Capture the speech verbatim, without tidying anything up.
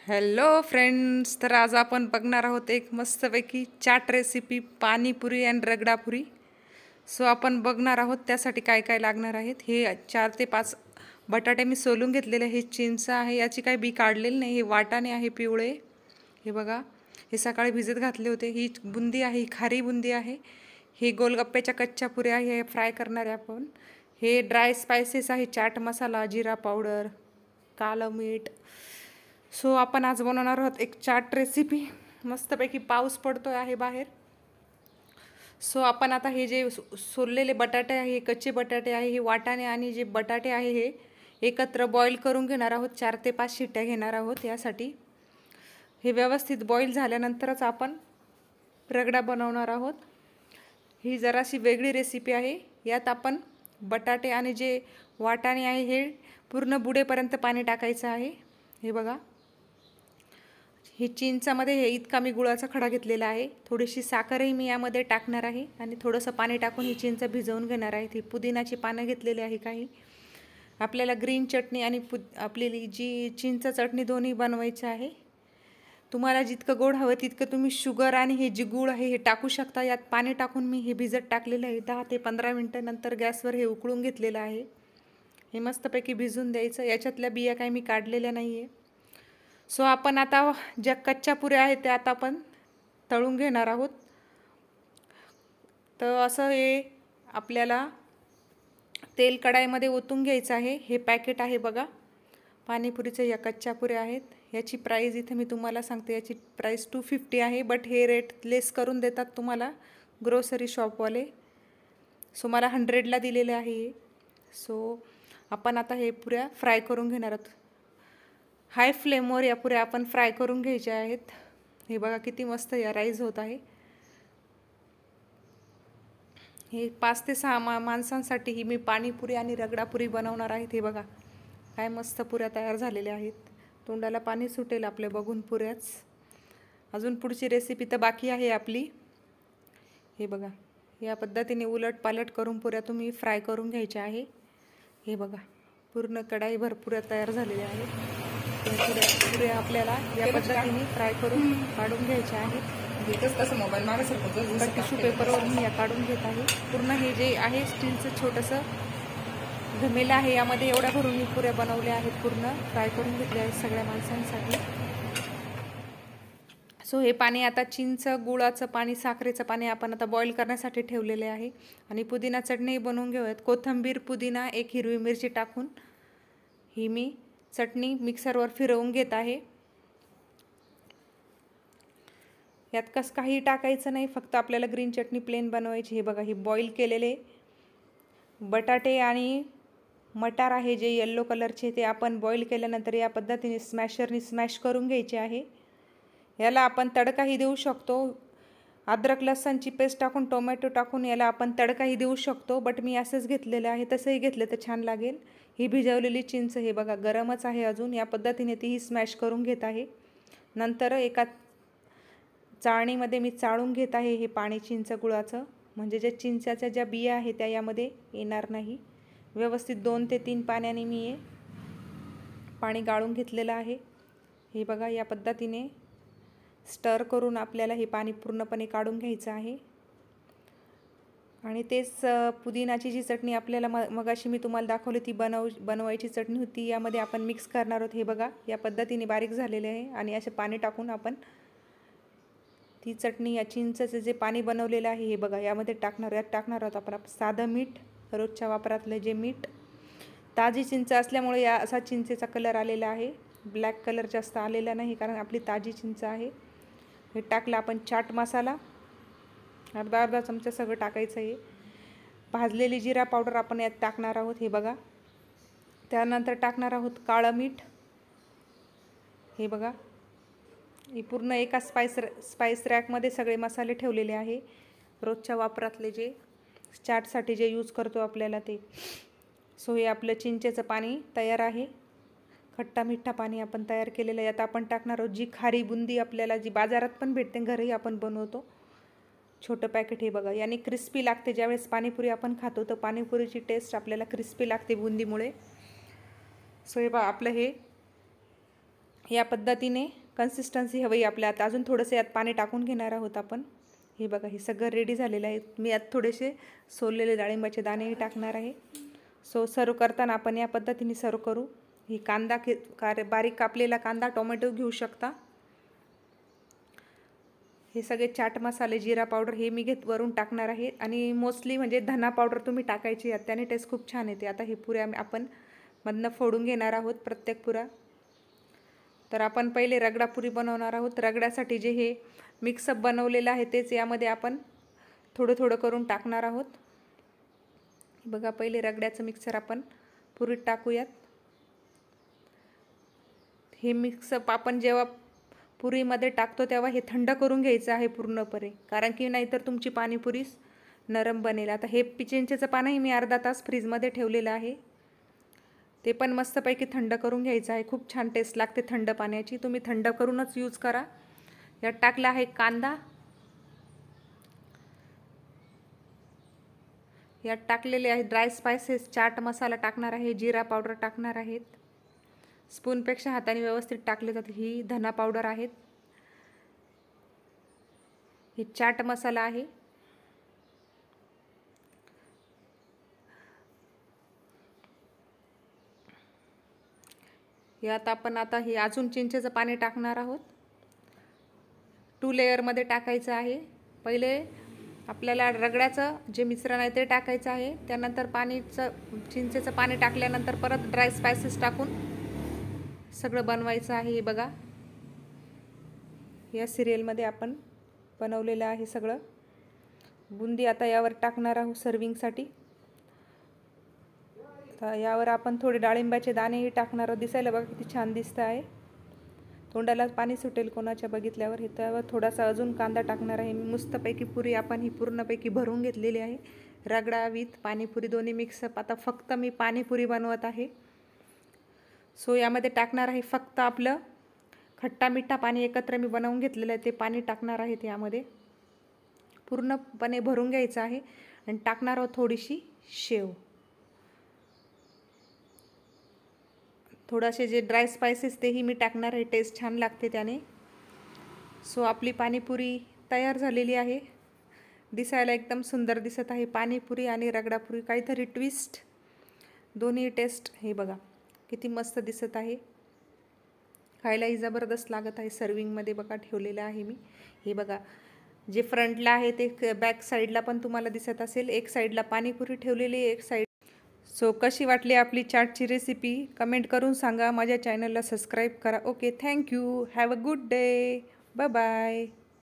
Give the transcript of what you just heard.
Hello friends, तर आज आपण बघणार आहोत एक मस्तपैकी chaat recipe panipuri and ragdapuri. So आपण बघणार आहोत त्यासाठी काय काय लागणार आहेत. हे चार ते पाच बटाटे मी सोलून घेतलेले. हे चिंच आहे, याची काही बी काढलेली नाही. हे वाटाणे आहे पिवळे, हे बघा, हे सकाळी भिजत घातले होते. ही बुंदी आहे, ही खारी बुंदी आहे. हे गोलगप्प्याच्या कच्च्या पुऱ्या आहे, हे फ्राय करणार आहे आपण. हे ड्राय स्पायसेस आहे, चाट मसाला, जिरा पावडर, कालं मीठ. सो आपण आज बनवणार आहोत एक चाट रेसिपी. मस्तपैकी पाऊस पडतो आहे बाहेर. सो आपण आता हे जे सोललेले बटाटे आहे, कच्चे बटाटे आहे, हे वाटाणे आणि जे बटाटे आहे हे एकत्र बॉईल करून घेणार आहोत. चार ते पाच शिट्ट्या घेणार आहोत. यासाठी हे व्यवस्थित बॉईल झाल्यानंतरच आपण रगडा बनवणार आहोत. ही जराशी वेगळी रेसिपी आहे. यात आपण बटाटे आणि जे वाटाणे आहे हे पूर्ण बुडेपर्यंत पाणी टाकायचं आहे. हे बघा, हे चिंचामध्ये हे इतका मी गुळाचा खडा घेतलेला आहे. थोडीशी साखरही मी यामध्ये टाकणार आहे आणि थोडंसं पाणी टाकून ही चिंच भिजवून घेणार आहे. ही पुदिनाची पानं घेतलेली आहे काही. आपल्याला ग्रीन चटणी आणि पु आपली जी चिंच चटणी दोन्ही बनवायची आहे. तुम्हाला जितकं गोड हवं तितकं तुम्ही शुगर आणि हे जी गूळ आहे हे टाकू शकता. यात पाणी टाकून मी हे भिजत टाकलेलं आहे. दहा ते पंधरा मिनटं नंतर गॅसवर हे उकळून घेतलेलं आहे. हे मस्तपैकी भिजून द्यायचं. याच्यातल्या बिया काही मी काढलेल्या नाही आहे. सो आपण आता ज्या कच्च्या पुऱ्या आहेत त्या आता आपण तळून घेणार आहोत. तर असं हे आपल्याला तेल कढाईमध्ये ओतून घ्यायचं आहे. हे पॅकेट आहे बघा, पाणीपुरीचे या कच्च्या पुऱ्या आहेत. याची प्राईस इथे मी तुम्हाला सांगते. याची प्राईस टू फिफ्टी आहे, बट हे रेट लेस करून देतात तुम्हाला ग्रोसरी शॉपवाले. सो मला हंड्रेडला दिलेले आहे. सो आपण आता हे पुऱ्या फ्राय करून घेणार आहोत. हाय फ्लेमवर या पुऱ्या आपण फ्राय करून घ्यायच्या आहेत. हे बघा किती मस्त या राईज होत आहे. हे पाच ते सहा मा माणसांसाठी ही मी पाणीपुरी आणि रगडापुरी बनवणार आहे. हे बघा काय मस्त पुऱ्या तयार झालेल्या आहेत. तोंडाला पाणी सुटेल आपल्या बघून पुऱ्याच. अजून पुढची रेसिपी तर बाकी आहे आपली. हे बघा, या पद्धतीने उलट पालट करून पुऱ्या तुम्ही फ्राय करून घ्यायच्या आहे. हे बघा पूर्ण कढाईभर पुऱ्या तयार झालेल्या आहेत. पुऱ्या पुऱ्या आपल्याला या पद्धतीने फ्राय करून काढून घ्यायच्या आहेत. तसं मोबाईल मागासारखं टिश्यू पेपरवर मी या काढून घेत आहे. पूर्ण हे जे आहे स्टीलचं छोटंसं घमेलं आहे, यामध्ये एवढ्या भरून मी पुऱ्या बनवल्या आहेत. पूर्ण फ्राय करून घेतल्या आहेत सगळ्या माणसांसाठी. सो हे पाणी आता चिंच, गुळाचं पाणी, साखरेचं पाणी आपण आता बॉईल करण्यासाठी ठेवलेले आहे. आणि पुदिना चटणी बनवून घेऊयात. कोथिंबीर, पुदिना, एक हिरवी मिरची टाकून ही मी चटणी मिक्सरवर फिरवून घेत आहे. यात कसं काही टाकायचं नाही, फक्त आपल्याला ग्रीन चटणी प्लेन बनवायची. हे बघा, ही बॉईल केलेले बटाटे आणि मटार आहे जे येल्लो कलरचे, ते आपण बॉईल केल्यानंतर या पद्धतीने स्मॅशरने स्मॅश करून घ्यायचे आहे. याला आपण तडकाही देऊ शकतो. अद्रक लसणची पेस्ट टाकून, टोमॅटो टाकून याला आपण तडकाही देऊ शकतो, बट मी असंच घेतलेलं आहे. तसंही घेतलं तर छान लागेल. ही भिजवलेली चिंच हे बघा गरमच आहे अजून. या पद्धतीने तीही स्मॅश करून घेत आहे. नंतर एका चाळणीमध्ये मी चाळून घेत आहे हे पाणी चिंच गुळाचं, म्हणजे ज्या चिंचाच्या ज्या बिया आहेत त्या यामध्ये येणार नाही. व्यवस्थित दोन ते तीन पाण्याने मी हे पाणी गाळून घेतलेलं आहे. हे बघा या पद्धतीने स्टर करून आपल्याला हे पाणी पूर्णपणे काढून घ्यायचं आहे. आणि तेच पुदिनाची जी चटणी आपल्याला म मगाशी मी तुम्हाला दाखवली ती बनव बनवायची चटणी होती, यामध्ये आपण मिक्स करणार आहोत. हे बघा या पद्धतीने बारीक झालेले आहे. आणि असे पाणी टाकून आपण ती चटणी, या चिंचचं जे पाणी बनवलेलं आहे हे बघा यामध्ये टाकणार. यात टाकणार आहोत आपण साधं मीठ, रोजच्या वापरातलं जे मीठ. ताजी चिंच असल्यामुळे या असा चिंचेचा कलर आलेला आहे. ब्लॅक कलर जास्त आलेला नाही, कारण आपली ताजी चिंच आहे. हे टाकलं आपण चाट मसाला अर्धा अर्धा चमचा सगळं टाकायचं आहे. भाजलेली जिरा पावडर आपण यात टाकणार आहोत. हे बघा, त्यानंतर टाकणार आहोत काळं मीठ. हे बघा, हे पूर्ण एका स्पाइस स्पाइस रॅकमध्ये सगळे मसाले ठेवलेले आहे. रोजच्या वापरातले जे चाटसाठी जे यूज करतो आपल्याला ते. सो हे आपलं चिंचेचं पाणी तयार आहे. खट्टा मिठ्ठा पाणी आपण तयार केलेलं आहे. आता आपण टाकणार आहोत जी खारी बुंदी आपल्याला जी बाजारात पण भेटते, घरीही आपण बनवतो, छोटं पॅकेट. हे बघा याने क्रिस्पी लागते. ज्यावेळेस पाणीपुरी आपण खातो तर पाणीपुरीची टेस्ट आपल्याला क्रिस्पी लागते बुंदीमुळे. सो हे बघा आपलं हे या पद्धतीने कन्सिस्टन्सी हवी आपल्या. आता अजून थोडंसं यात पाणी टाकून घेणार आहोत आपण. हे बघा हे सगळं रेडी झालेलं आहे. मी यात थोडेसे सोललेले डाळिंबाचे दाणेही टाकणार आहे. सो सर्व करताना आपण या पद्धतीने सर्व करू. ही कांदा के कार बारीक कापलेला कांदा टोमॅटो घेऊ शकता. हे सगळे चाट मसाले जिरा पावडर हे मी घेत वरून टाकणार आहे. आणि मोस्टली म्हणजे धना पावडर तुम्ही टाकायची यात, त्याने टेस्ट खूप छान येते. आता हे पुऱ्या आपण मधनं फोडून घेणार आहोत प्रत्येक पुरा. तर आपण पहिले रगडा पुरी बनवणार आहोत. रगड्यासाठी जे हे मिक्सअप बनवलेलं आहे तेच यामध्ये आपण थोडं थोडं करून टाकणार आहोत. बघा पहिले रगड्याचं मिक्सर आपण पुरीत टाकूयात. हे मिक्सअप आपण जेव्हा पुरीमध्ये टाकतो तेव्हा हे थंड करून घ्यायचं आहे पूर्णपणे, कारण की नाहीतर तुमची पाणीपुरी नरम बनेल. आता हे चिंचेचं पानही मी अर्धा तास फ्रीजमध्ये ठेवलेलं आहे. ते पण मस्तपैकी थंड करून घ्यायचं आहे. खूप छान टेस्ट लागते थंड पाण्याची. तुम्ही थंड करूनच यूज करा. यात टाकला आहे कांदा. यात टाकलेले आहे ड्राय स्पायसेस, चाट मसाला टाकणार आहे, जिरा पावडर टाकणार आहेत. स्पूनपेक्षा हाताने व्यवस्थित टाकले जाते. ही धना पावडर आहेत. ही चाट मसाला आहे. यात आपण आता हे अजून चिंचेचं पाणी टाकणार आहोत. टू लेयरमध्ये टाकायचं आहे. पहिले आपल्याला रगड्याचं जे मिश्रण आहे ते टाकायचं आहे. त्यानंतर पाणीचं चिंचेचं पाणी टाकल्यानंतर परत ड्राय स्पायसेस टाकून सगळं बनवायचं आहे. हे बघा या सिरियलमध्ये आपण बनवलेलं आहे सगळं. बुंदी आता यावर टाकणार आहोत सर्विंगसाठी. तर यावर आपण थोडे डाळिंबाचे दाणेही टाकणार आहोत. दिसायला बघा किती छान दिसतं आहे. तोंडाला पाणी सुटेल कोणाच्या बघितल्यावर. हे त्यावर थोडासा अजून कांदा टाकणार आहे. मस्तपैकी पुरी आपण ही पूर्णपैकी भरून घेतलेली आहे. रगडा विथ पाणीपुरी दोन्ही मिक्सअप. आता फक्त मी पाणीपुरी बनवत आहे. सो यामध्ये टाकणार आहे फक्त आपलं खट्टा मिठा पाणी एकत्र मी बनवून घेतलेलं आहे ते पाणी टाकणार आहे. यामध्ये पूर्णपणे भरून घ्यायचं आहे आणि टाकणार आहोत थोडीशी शेव. थोडासे जे ड्राय स्पायसेस तेही मी टाकणार आहे. टेस्ट छान लागते त्याने. सो आपली पाणीपुरी तयार झालेली आहे. दिसायला एकदम सुंदर दिसत आहे. पाणीपुरी आणि रगडापुरी काहीतरी ट्विस्ट, दोन्ही टेस्ट. हे बघा किती मस्त दिसत आहे. खायलाही जबरदस्त लागत आहे. सर्विंगमध्ये बघा ठेवलेलं आहे मी. हे बघा जे फ्रंटला आहे ते बॅक साईडला पण तुम्हाला दिसत असेल. एक साईडला पाणीपुरी ठेवलेली, एक साईड. सो कशी वाटली आपली चाटची रेसिपी कमेंट करून सांगा. माझ्या चॅनलला सबस्क्राईब करा. Okay, thank you. Have a good day. Bye bye.